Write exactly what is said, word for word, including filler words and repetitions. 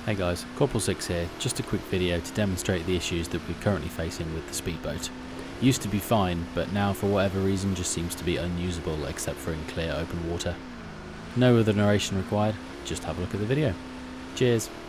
Hey guys, Corporal six here, just a quick video to demonstrate the issues that we're currently facing with the Speedboat. Used to be fine, but now for whatever reason just seems to be unusable except for in clear open water. No other narration required, just have a look at the video. Cheers!